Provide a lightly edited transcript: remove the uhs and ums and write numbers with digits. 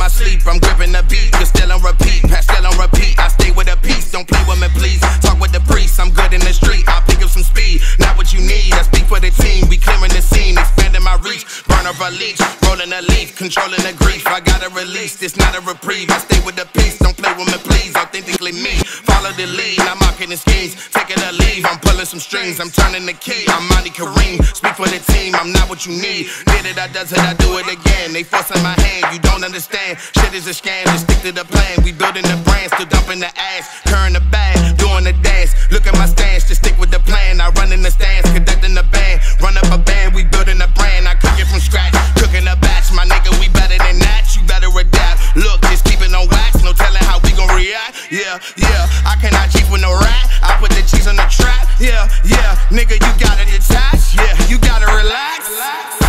my sleep, I'm gripping the beat. You're still on repeat, pass still on repeat. I stay with a piece, don't play with me please. Talk with the priest, I'm good in the street. I'll pick up some speed, not what you need. I speak for the team, we clearing the scene, expanding my reach. Burn off a leech, rolling a leaf, controlling the grief. I gotta release, this not a reprieve. I stay with the peace, don't play with me please. Authentically me, follow the lead. I'm mocking the schemes, taking a leave. I'm pulling some strings, I'm turning the key. I'm ANI KAREEM, speak for the team. I'm not what you need. Did it, I does it, I do it again. They forcing my hand, you don't understand. Shit is a scam, just stick to the plan. We building the brand, still dumping the ass. Curring the bag, doing the dance. Look at my stance, just stick with the plan. I run in the stands, conducting the band. Run up a band, we building a brand. I cook it from scratch, cooking a batch. My nigga, we better than that, you better adapt. Look, just keep it on wax, no telling how we gon' react. Yeah, I cannot cheat with no rat. I put the cheese on the trap. Yeah, nigga, you gotta detach. Yeah, you gotta relax.